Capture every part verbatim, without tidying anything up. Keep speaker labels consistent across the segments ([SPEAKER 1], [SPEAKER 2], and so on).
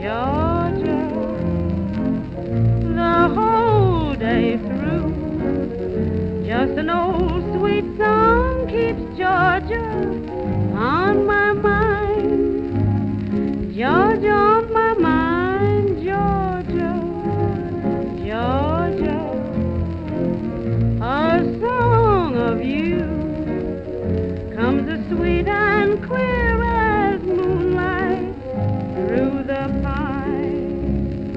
[SPEAKER 1] Georgia, the whole day through. Just an old sweet song keeps Georgia on my mind. Georgia on my mind, Georgia, Georgia. A song of you comes as sweet and clear as moonlight through the pine.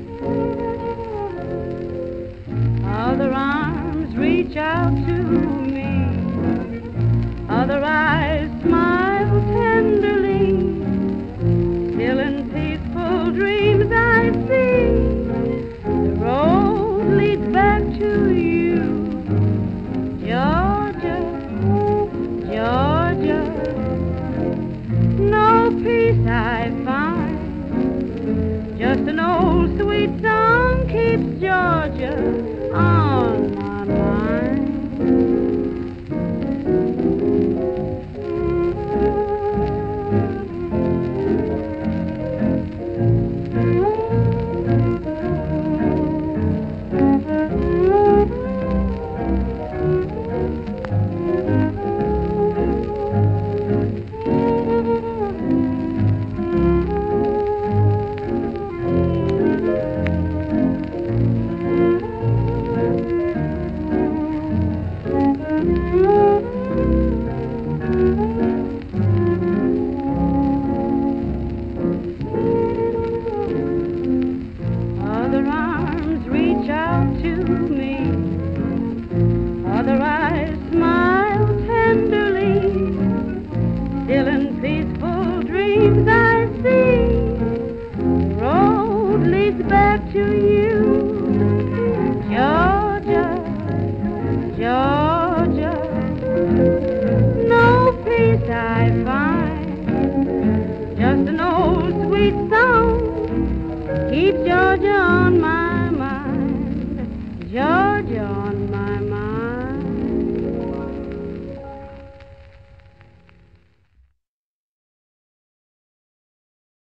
[SPEAKER 1] Other arms reach out to me, other eyes smile tenderly. Still in peaceful dreams I see the road leads back to you, Georgia, Georgia. No peace I find, just an old sweet song keeps Georgia